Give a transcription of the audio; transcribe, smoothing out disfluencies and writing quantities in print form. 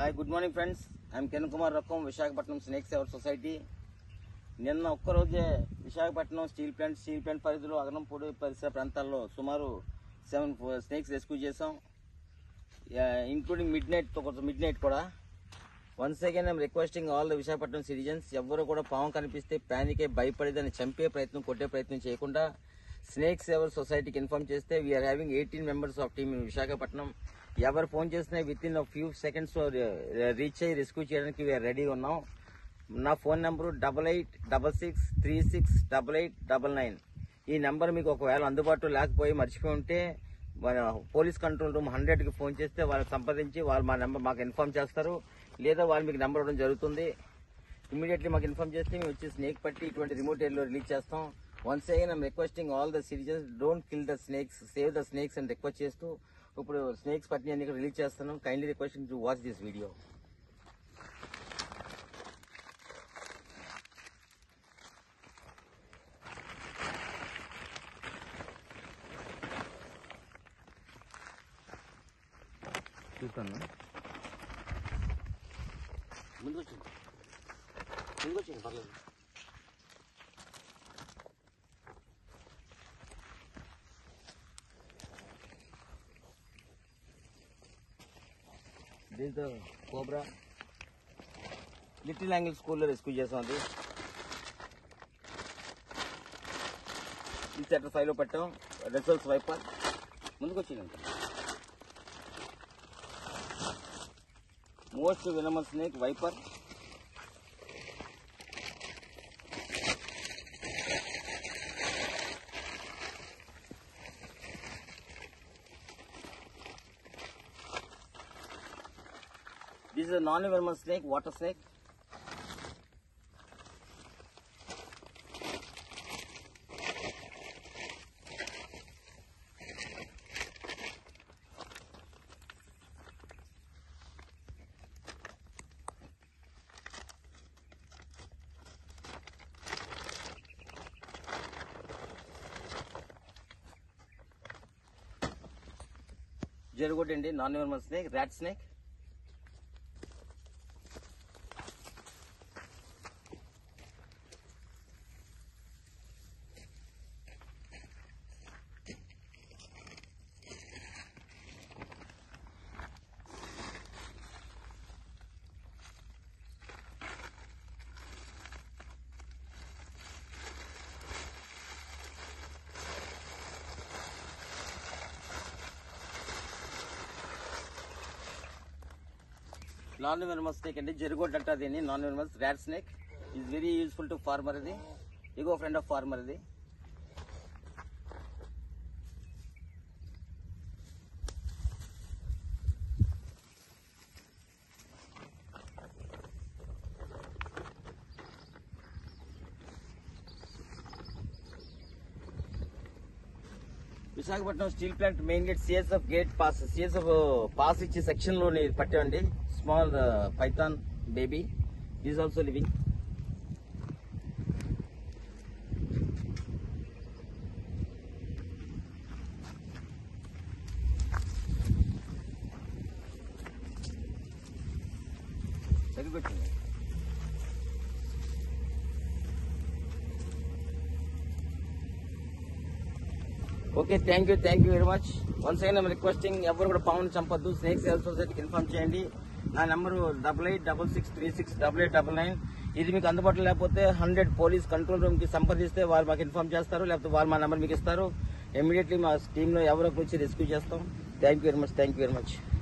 Hi, good morning friends. I am Kiran Kumar Rakkam, Visakhapatnam snake saver society. నిన్న ఒక్కరోజే Visakhapatnam steel plant పరిధిలో అగనంపూడి పరిసర ప్రాంతాల్లో సుమారు 7 స్నేక్స్ రెస్క్యూ చేసాం, ఇంక్లూడింగ్ మిడ్ నైట్ కూడా. Once again I am requesting all the Visakhapatnam citizens, ఎవరు కూడా పాము కనిపిస్తే ప్యానిక్ అయి భయపడి దాన్ని చంపే ప్రయత్నం, కొట్టే ప్రయత్నం చేయకుండా స్నేక్ సేవర్ సొసైటీకి ఇన్ఫార్మ్ చేస్తే we are having 18 members of team in Visakhapatnam. ఎవరు ఫోన్ చేసినా within few seconds reach అయ్యి రెస్క్యూ చేయడానికి వీఆర్ రెడీగా ఉన్నాం. నా ఫోన్ నెంబరు 8866368899. ఈ నెంబర్ మీకు ఒకవేళ అందుబాటులో లేకపోయి మర్చిపోయి ఉంటే పోలీస్ కంట్రోల్ రూమ్ 100కి ఫోన్ చేస్తే వాళ్ళని సంప్రదించి వాళ్ళు మా నెంబర్ మాకు ఇన్ఫార్మ్ చేస్తారు, లేదా వాళ్ళు మీకు నెంబర్ ఇవ్వడం జరుగుతుంది. ఇమీడియట్లీ మాకు ఇన్ఫార్మ్ చేస్తే మేము వచ్చి స్నేక్ పట్టి ఇటువంటి రిమోట్ ఏరియాలో రిలీజ్ చేస్తాం. Once again I am requesting all the citizens, don't kill the snakes, save the snakes అని రిక్వెస్ట్ చేస్తూ ఇప్పుడు స్నేక్స్ పట్టిని అన్ని రిలీజ్ చేస్తున్నాం. Kindly requesting to watch this video. చూస్తాను, ముందుకు వచ్చింది పర్లేదు. This the cobra, little angel స్కూల్లో రెస్క్యూ చేసాం. అది ఈ చాప్టర్ 5లో పెట్టాం. రిజల్ట్స్ వైపర్ ముందుకు వచ్చిందంట. Most venomous snake viper. This is a non-venomous snake, water snake. Jerigot and non-venomous snake, rat snake. Non-venomous snake and Jerigot anta dini non-venomous rat snake is very useful to farmer idi, eco friend of farmer idi. Visakhapatnam steel plant main gate CSF gate pass ఇచ్చే section లోని పట్టామండి. Small python baby is also living. Okay, thank you very much. Once again I am requesting, ఎవరు కూడా పాముని చంపొద్దు. Snake saver సొసైటీకి inform చేయండి. నా నెంబరు 8866368899. ఇది మీకు అందుబాటులో లేకపోతే 100 పోలీస్ కంట్రోల్ రూమ్ కి సంప్రదిస్తే వాళ్ళు మాకు ఇన్ఫార్మ్ చేస్తారు, లేకపోతే వాళ్ళు మా నెంబర్ మీకు ఇస్తారు. ఇమీడియట్లీ మా టీంలో ఎవరో వచ్చి రెస్క్యూ చేస్తాం. Thank you very much.